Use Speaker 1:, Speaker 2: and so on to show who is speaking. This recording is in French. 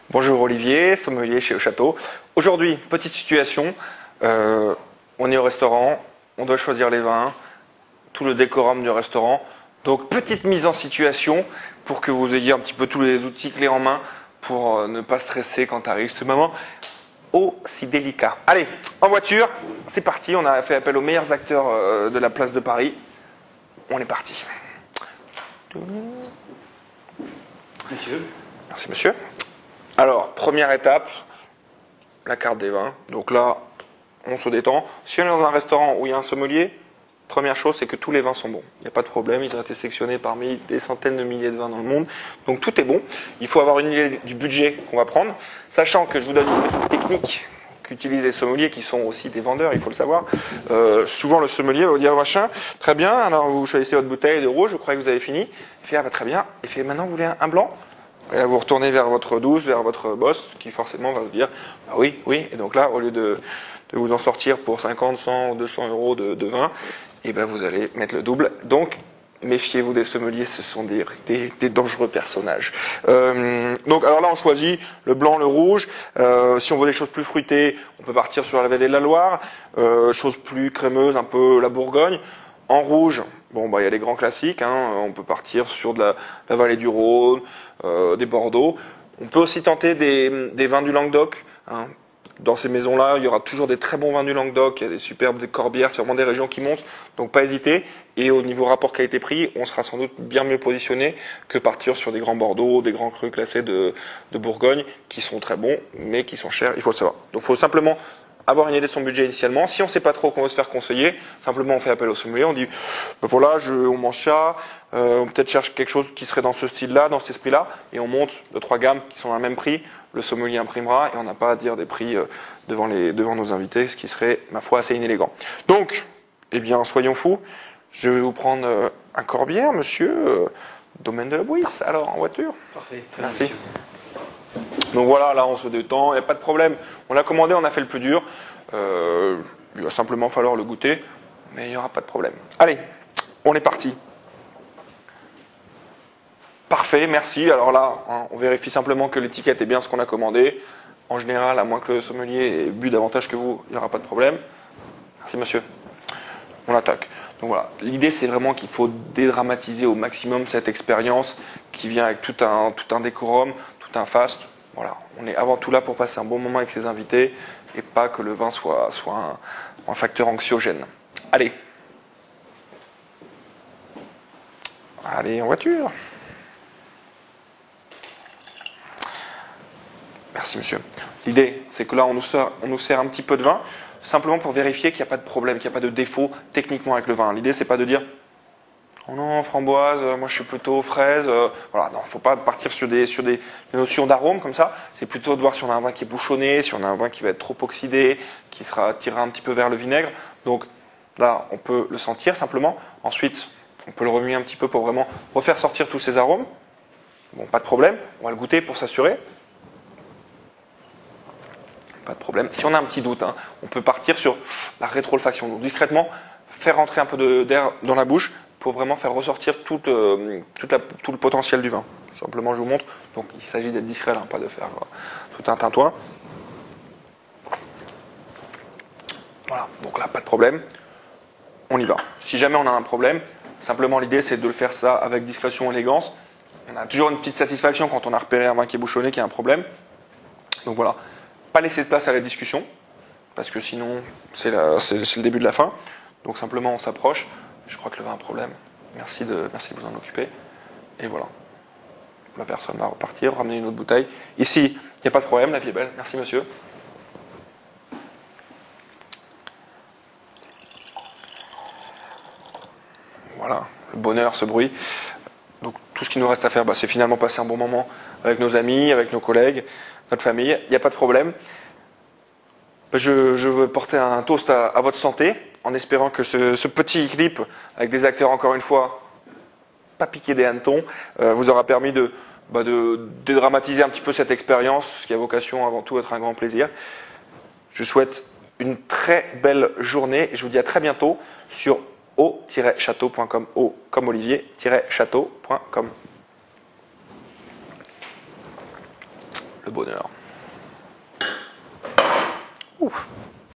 Speaker 1: Bonjour Olivier, sommelier chez Le Château. Aujourd'hui, petite situation, on est au restaurant, on doit choisir les vins, tout le décorum du restaurant. Donc petite mise en situation pour que vous ayez un petit peu tous les outils clés en main pour ne pas stresser quand arrive ce moment aussi délicat. Allez, en voiture, c'est parti, on a fait appel aux meilleurs acteurs de la place de Paris. On est parti.
Speaker 2: Monsieur.
Speaker 1: Merci monsieur. Alors, première étape, la carte des vins. Donc là, on se détend. Si on est dans un restaurant où il y a un sommelier, première chose, c'est que tous les vins sont bons. Il n'y a pas de problème, ils ont été sélectionnés parmi des centaines de milliers de vins dans le monde. Donc tout est bon. Il faut avoir une idée du budget qu'on va prendre, sachant que je vous donne une petite technique qu'utilisent les sommeliers, qui sont aussi des vendeurs, il faut le savoir. Souvent, le sommelier va vous dire, machin, très bien, alors vous choisissez votre bouteille de rouge, je crois que vous avez fini. Il fait, ah bah très bien. Il fait, maintenant vous voulez un blanc? Et là, vous retournez vers votre douce, vers votre boss, qui forcément va vous dire, bah oui, oui. Et donc là, au lieu de vous en sortir pour 50, 100 ou 200 euros de vin, et ben vous allez mettre le double. Donc, méfiez-vous des sommeliers, ce sont des dangereux personnages. Donc, alors là, on choisit le blanc, le rouge. Si on veut des choses plus fruitées, on peut partir sur la vallée de la Loire. Choses plus crémeuses, un peu la Bourgogne. En rouge, bon, bah, il y a les grands classiques, hein. On peut partir sur de la vallée du Rhône, des Bordeaux. On peut aussi tenter des vins du Languedoc, hein. Dans ces maisons-là, il y aura toujours des très bons vins du Languedoc, il y a des superbes des Corbières, c'est vraiment des régions qui montent, donc pas hésiter. Et au niveau rapport qualité-prix, on sera sans doute bien mieux positionné que partir sur des grands Bordeaux, des grands crus classés de Bourgogne, qui sont très bons, mais qui sont chers, il faut le savoir. Donc il faut simplement avoir une idée de son budget initialement. Si on ne sait pas trop qu'on veut se faire conseiller, simplement on fait appel au sommelier, on dit ben voilà, on mange ça, on peut-être cherche quelque chose qui serait dans ce style-là, dans cet esprit-là, et on monte de 3 gammes qui sont à le même prix. Le sommelier imprimera et on n'a pas à dire des prix devant nos invités, ce qui serait, ma foi, assez inélégant. Donc, eh bien, soyons fous. Je vais vous prendre un Corbière, monsieur, domaine de la Bouisse, alors en voiture.
Speaker 2: Parfait, très
Speaker 1: Merci.
Speaker 2: bien.
Speaker 1: Donc voilà, là on se détend, il n'y a pas de problème. On l'a commandé, on a fait le plus dur. Il va simplement falloir le goûter, mais il n'y aura pas de problème. Allez, on est parti. Parfait, merci. Alors là, hein, on vérifie simplement que l'étiquette est bien ce qu'on a commandé. En général, à moins que le sommelier ait bu davantage que vous, il n'y aura pas de problème. Merci monsieur. On attaque. Donc voilà, l'idée c'est vraiment qu'il faut dédramatiser au maximum cette expérience qui vient avec tout un décorum, tout un faste. Voilà, on est avant tout là pour passer un bon moment avec ses invités et pas que le vin soit un facteur anxiogène. Allez. Allez en voiture. Merci monsieur. L'idée, c'est que là, on nous sert un petit peu de vin, simplement pour vérifier qu'il n'y a pas de problème, qu'il n'y a pas de défaut techniquement avec le vin. L'idée, c'est pas de dire oh non, framboise, moi je suis plutôt fraise. Voilà, non, il ne faut pas partir sur des notions d'arôme comme ça. C'est plutôt de voir si on a un vin qui est bouchonné, si on a un vin qui va être trop oxydé, qui sera tiré un petit peu vers le vinaigre. Donc là, on peut le sentir simplement. Ensuite, on peut le remuer un petit peu pour vraiment refaire sortir tous ces arômes. Bon, pas de problème, on va le goûter pour s'assurer. Pas de problème. Si on a un petit doute, hein, on peut partir sur la rétro-olfaction. Donc discrètement, faire rentrer un peu d'air dans la bouche pour vraiment faire ressortir tout le potentiel du vin. Simplement, je vous montre. Donc il s'agit d'être discret, là, pas de faire tout un tintouin. Voilà, donc là, pas de problème. On y va. Si jamais on a un problème, simplement l'idée c'est de le faire ça avec discrétion et élégance. On a toujours une petite satisfaction quand on a repéré un vin qui est bouchonné, qui a un problème. Donc voilà. Pas laisser de place à la discussion, parce que sinon c'est le début de la fin. Donc simplement on s'approche. Je crois que le vin a un problème. Merci de vous en occuper. Et voilà. La personne va repartir, ramener une autre bouteille. Ici, il n'y a pas de problème, la vie est belle. Merci monsieur. Voilà, le bonheur, ce bruit. Donc tout ce qu'il nous reste à faire, c'est finalement passer un bon moment avec nos amis, avec nos collègues, notre famille. Il n'y a pas de problème. Je veux porter un toast à votre santé, en espérant que ce petit clip, avec des acteurs encore une fois, pas piqués des hannetons, vous aura permis de dédramatiser un petit peu cette expérience, qui a vocation avant tout à être un grand plaisir. Je souhaite une très belle journée et je vous dis à très bientôt sur o-château.com, o comme Olivier-château.com. Le bonheur. Ouf.